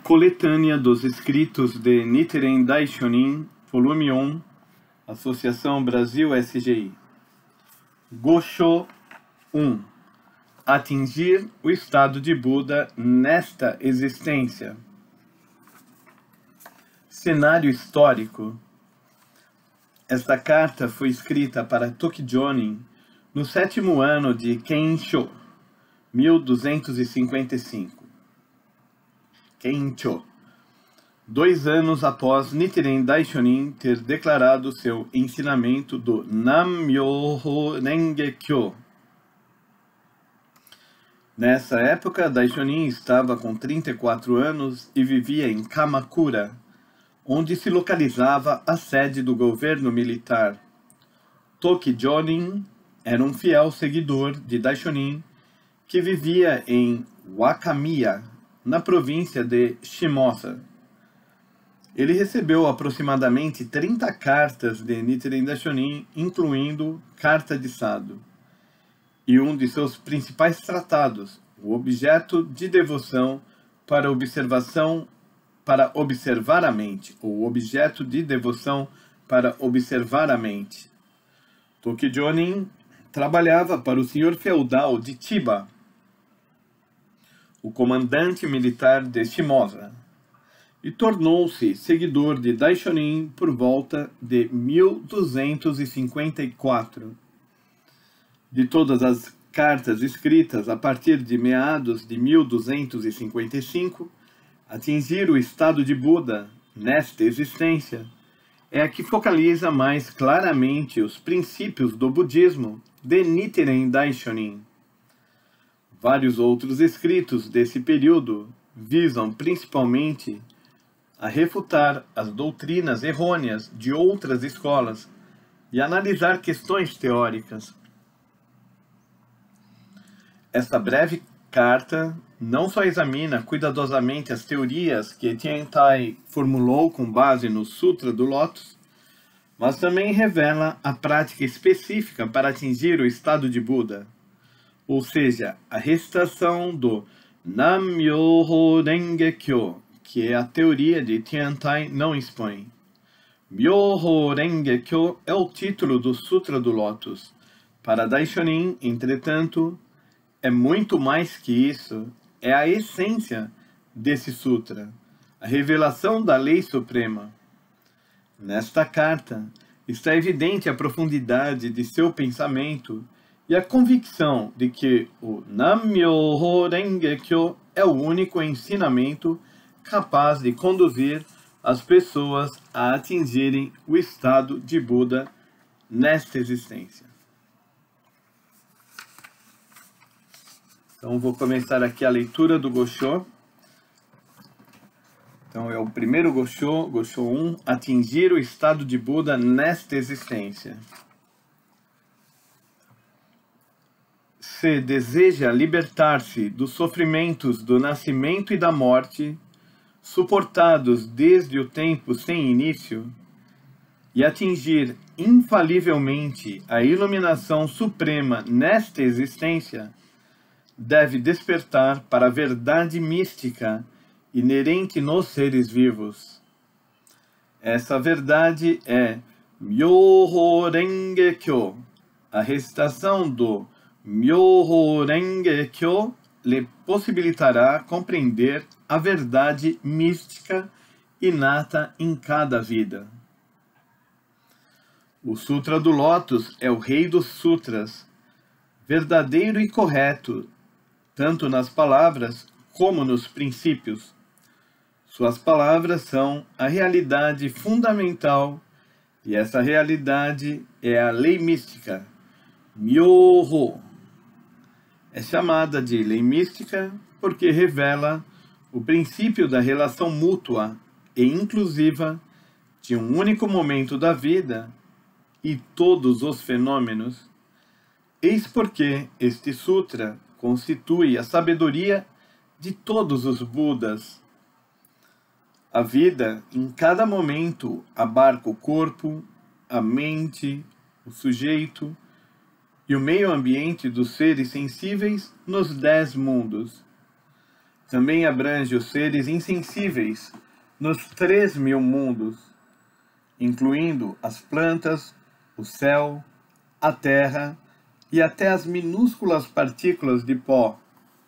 Coletânea dos Escritos de Nichiren Daishonin, volume 1, Associação Brasil SGI. Gosho 1. Atingir o estado de Buda nesta existência. Cenário histórico. Esta carta foi escrita para Tokijonin no 7º ano de Kensho, 1255. Kensho, 2 anos após Nichiren Daishonin ter declarado seu ensinamento do Nam-myoho Renge-kyo. Nessa época, Daishonin estava com 34 anos e vivia em Kamakura, onde se localizava a sede do governo militar. Tokijonin era um fiel seguidor de Daishonin que vivia em Wakamiya, na província de Shimosa. Ele recebeu aproximadamente 30 cartas de Nichiren Daishonin, incluindo Carta de Sado, e um de seus principais tratados, o Objeto de Devoção para observar a mente, ou Objeto de Devoção para observar a mente. Tokijonin trabalhava para o senhor feudal de Chiba, o comandante militar de Shimosa, e tornou-se seguidor de Daishonin por volta de 1254. De todas as cartas escritas a partir de meados de 1255, atingir o estado de Buda nesta existência é a que focaliza mais claramente os princípios do budismo de Nichiren Daishonin. Vários outros escritos desse período visam principalmente a refutar as doutrinas errôneas de outras escolas e analisar questões teóricas. Esta breve carta não só examina cuidadosamente as teorias que Tiantai formulou com base no Sutra do Lótus, mas também revela a prática específica para atingir o estado de Buda, ou seja, a recitação do Nam-myoho Renge-kyo, que é a teoria de Tiantai não expõe. Myoho Renge-kyo é o título do Sutra do Lótus. Para Daishonin, entretanto, é muito mais que isso, é a essência desse sutra, a revelação da lei suprema. Nesta carta, está evidente a profundidade de seu pensamento e a convicção de que o Nam-myoho Renge-kyo é o único ensinamento capaz de conduzir as pessoas a atingirem o estado de Buda nesta existência. Então, vou começar aqui a leitura do Gosho. Então, é o primeiro Gosho, Gosho 1, atingir o estado de Buda nesta existência. Se deseja libertar-se dos sofrimentos do nascimento e da morte, suportados desde o tempo sem início, e atingir infalivelmente a iluminação suprema nesta existência, deve despertar para a verdade mística inerente nos seres vivos. Essa verdade é Myoho Renge-kyo. A recitação do Myoho Renge-kyo lhe possibilitará compreender a verdade mística inata em cada vida. O Sutra do Lótus é o rei dos sutras, verdadeiro e correto, tanto nas palavras como nos princípios. Suas palavras são a realidade fundamental, e essa realidade é a lei mística, Myoho. É chamada de lei mística porque revela o princípio da relação mútua e inclusiva de um único momento da vida e todos os fenômenos. Eis porque este sutra constitui a sabedoria de todos os Budas. A vida, em cada momento, abarca o corpo, a mente, o sujeito e o meio ambiente dos seres sensíveis nos 10 mundos. também abrange os seres insensíveis nos 3.000 mundos, incluindo as plantas, o céu, a terra e até as minúsculas partículas de pó.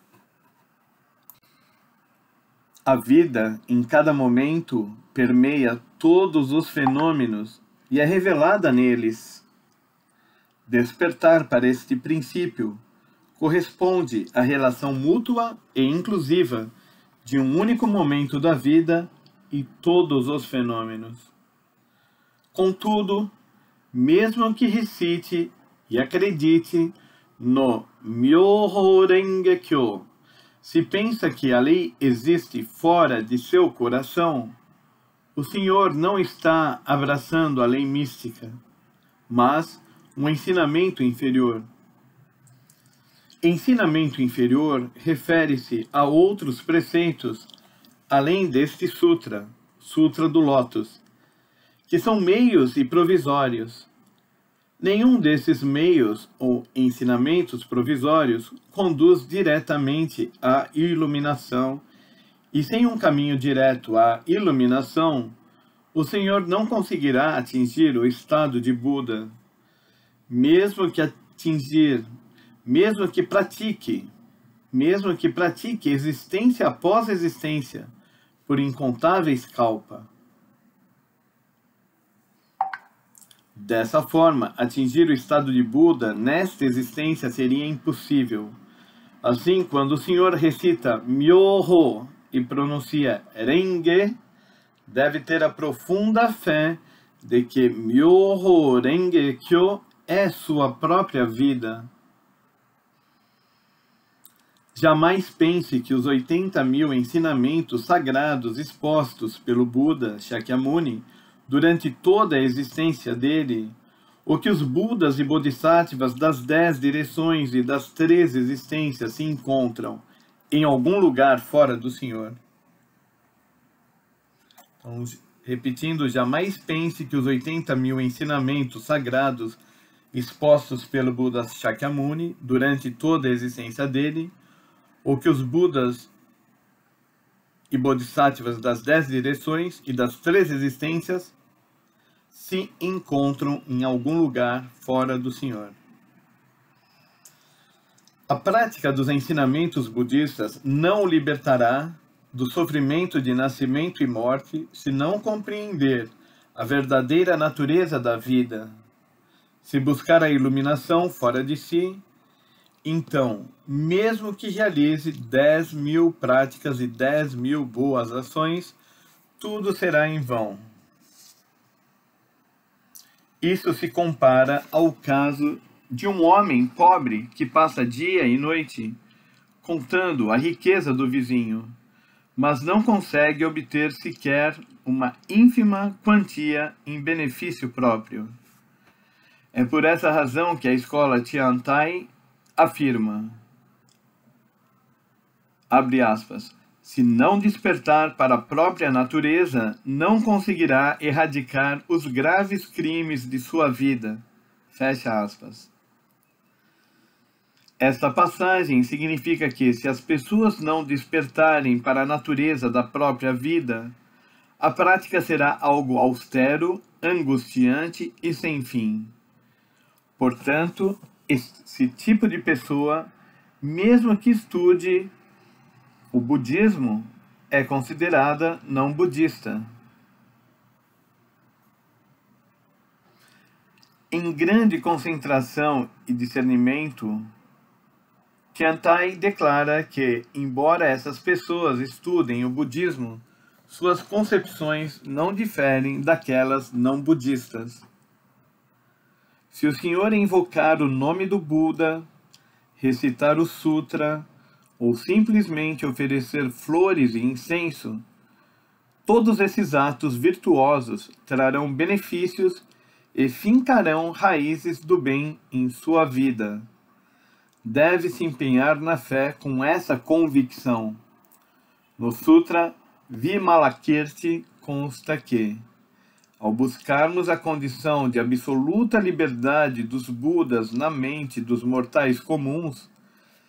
A vida, em cada momento, permeia todos os fenômenos e é revelada neles. Despertar para este princípio corresponde à relação mútua e inclusiva de um único momento da vida e todos os fenômenos. Contudo, mesmo que recite e acredite no Myoho Renge Kyo, se pensa que a lei existe fora de seu coração, o senhor não está abraçando a lei mística, mas um ensinamento inferior. Ensinamento inferior refere-se a outros preceitos, além deste sutra, Sutra do Lótus, que são meios e provisórios. Nenhum desses meios ou ensinamentos provisórios conduz diretamente à iluminação, e sem um caminho direto à iluminação, o Senhor não conseguirá atingir o estado de Buda. Mesmo que pratique existência após existência, por incontáveis kalpa. Dessa forma, atingir o estado de Buda nesta existência seria impossível. Assim, quando o Senhor recita Myoho e pronuncia Renge, deve ter a profunda fé de que Myoho Renge Kyo é sua própria vida. Jamais pense que os 80.000 ensinamentos sagrados expostos pelo Buda Shakyamuni durante toda a existência dele, ou que os Budas e Bodhisattvas das 10 direções e das 3 existências se encontram em algum lugar fora do Senhor. Então, repetindo, jamais pense que os 80.000 ensinamentos sagrados expostos pelo Buda Shakyamuni durante toda a existência dele, ou que os Budas e Bodhisattvas das 10 direções e das 3 existências se encontram em algum lugar fora do Senhor. A prática dos ensinamentos budistas não o libertará do sofrimento de nascimento e morte se não compreender a verdadeira natureza da vida. Se buscar a iluminação fora de si, então, mesmo que realize 10.000 práticas e 10.000 boas ações, tudo será em vão. Isso se compara ao caso de um homem pobre que passa dia e noite contando a riqueza do vizinho, mas não consegue obter sequer uma ínfima quantia em benefício próprio. É por essa razão que a escola Tiantai afirma, abre aspas, se não despertar para a própria natureza, não conseguirá erradicar os graves crimes de sua vida. Fecha aspas. Esta passagem significa que, se as pessoas não despertarem para a natureza da própria vida, a prática será algo austero, angustiante e sem fim. Portanto, esse tipo de pessoa, mesmo que estude o budismo, é considerada não budista. Em grande concentração e discernimento, Tiantai declara que, embora essas pessoas estudem o budismo, suas concepções não diferem daquelas não budistas. Se o senhor invocar o nome do Buda, recitar o sutra, ou simplesmente oferecer flores e incenso, todos esses atos virtuosos trarão benefícios e fincarão raízes do bem em sua vida. Deve se empenhar na fé com essa convicção. No Sutra Vimalakirti consta que, ao buscarmos a condição de absoluta liberdade dos Budas na mente dos mortais comuns,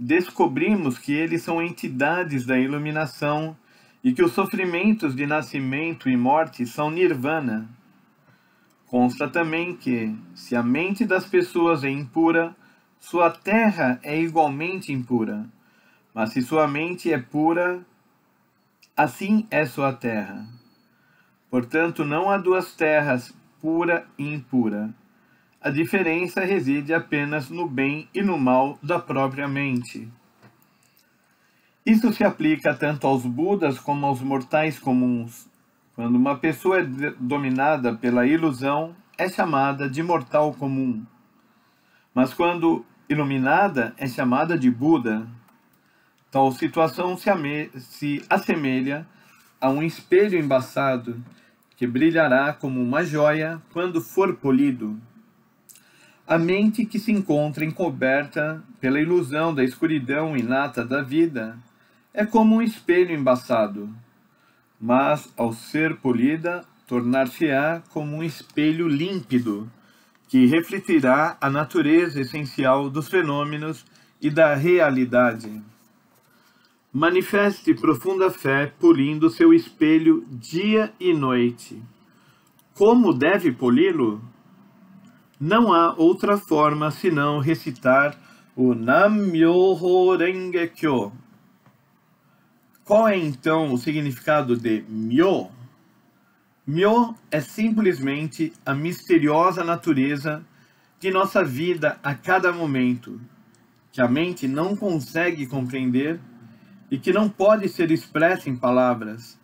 descobrimos que eles são entidades da iluminação e que os sofrimentos de nascimento e morte são nirvana. Consta também que, se a mente das pessoas é impura, sua terra é igualmente impura. Mas se sua mente é pura, assim é sua terra. Portanto, não há duas terras, pura e impura. A diferença reside apenas no bem e no mal da própria mente. Isso se aplica tanto aos Budas como aos mortais comuns. Quando uma pessoa é dominada pela ilusão, é chamada de mortal comum. Mas quando iluminada, é chamada de Buda. Tal situação se assemelha a um espelho embaçado, que brilhará como uma joia quando for polido. A mente que se encontra encoberta pela ilusão da escuridão inata da vida é como um espelho embaçado, mas, ao ser polida, tornar-se-á como um espelho límpido, que refletirá a natureza essencial dos fenômenos e da realidade. Manifeste profunda fé polindo seu espelho dia e noite. Como deve poli-lo? Não há outra forma senão recitar o Nam-myoho Renge-kyo. Qual é então o significado de Myo? Myo é simplesmente a misteriosa natureza de nossa vida a cada momento, que a mente não consegue compreender e que não pode ser expressa em palavras.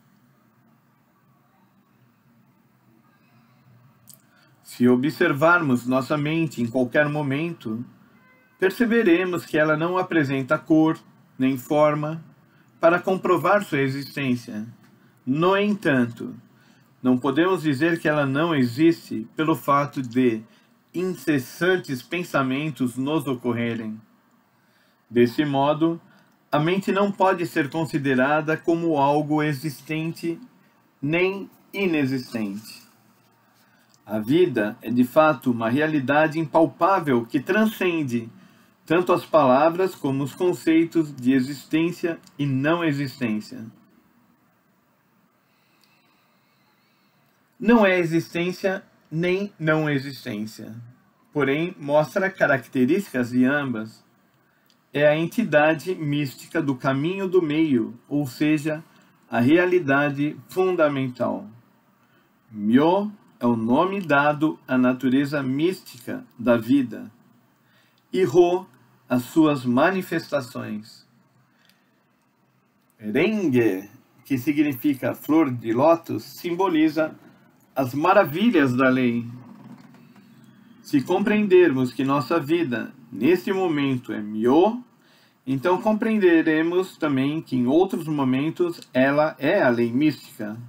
Se observarmos nossa mente em qualquer momento, perceberemos que ela não apresenta cor nem forma para comprovar sua existência. No entanto, não podemos dizer que ela não existe pelo fato de incessantes pensamentos nos ocorrerem. Desse modo, a mente não pode ser considerada como algo existente nem inexistente. A vida é de fato uma realidade impalpável que transcende tanto as palavras como os conceitos de existência e não existência. Não é existência nem não existência, porém mostra características de ambas. É a entidade mística do caminho do meio, ou seja, a realidade fundamental. Myo é o nome dado à natureza mística da vida, e Ho, as suas manifestações. Renge, que significa flor de lótus, simboliza as maravilhas da lei. Se compreendermos que nossa vida, nesse momento, é Myo, então compreenderemos também que em outros momentos ela é a lei mística.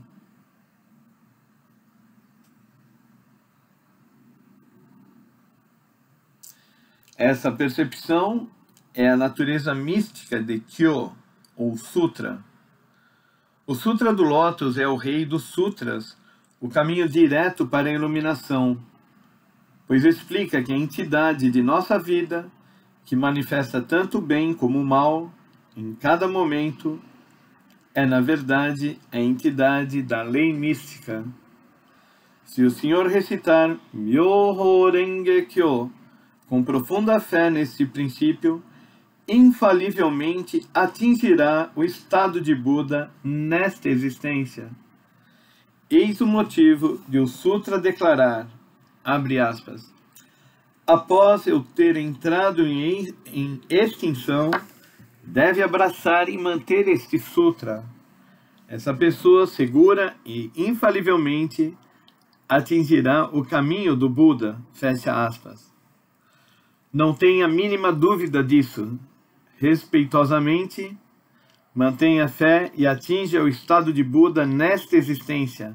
Essa percepção é a natureza mística de Kyo, ou Sutra. O Sutra do Lótus é o rei dos sutras, o caminho direto para a iluminação, pois explica que a entidade de nossa vida, que manifesta tanto o bem como o mal, em cada momento, é na verdade a entidade da lei mística. Se o senhor recitar Myoho Renge Kyo com profunda fé nesse princípio, infalivelmente atingirá o estado de Buda nesta existência. Eis o motivo de o Sutra declarar, abre aspas, após eu ter entrado em extinção, deve abraçar e manter este Sutra. Essa pessoa segura e infalivelmente atingirá o caminho do Buda, fecha aspas. Não tenha a mínima dúvida disso. Respeitosamente, mantenha fé e atinja o estado de Buda nesta existência.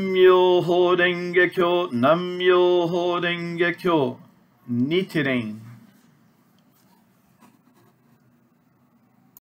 Nam-myoho Renge Kyo, Nam-myoho Renge Kyo, Nichiren.